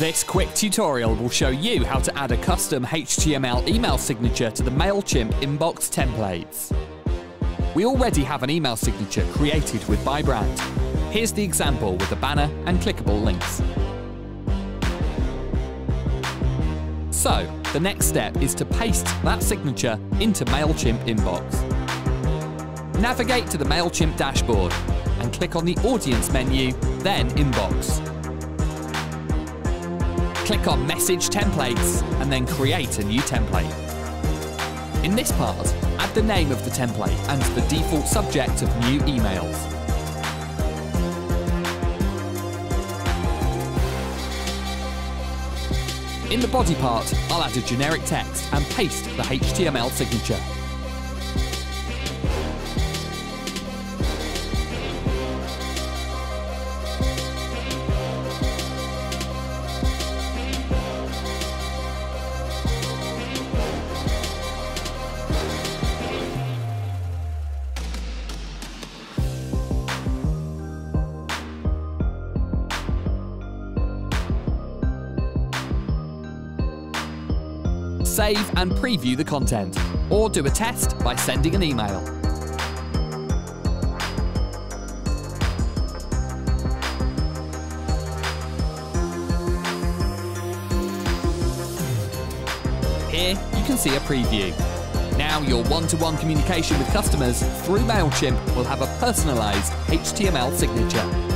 This quick tutorial will show you how to add a custom HTML email signature to the Mailchimp Inbox Templates. We already have an email signature created with by brand. Here's the example with a banner and clickable links. So, the next step is to paste that signature into Mailchimp Inbox. Navigate to the Mailchimp dashboard and click on the Audience menu, then Inbox. Click on Message Templates and then create a new template. In this part, add the name of the template and the default subject of new emails. In the body part, I'll add a generic text and paste the HTML signature. Save and preview the content, or do a test by sending an email. Here you can see a preview. Now your one-to-one communication with customers through Mailchimp will have a personalised HTML signature.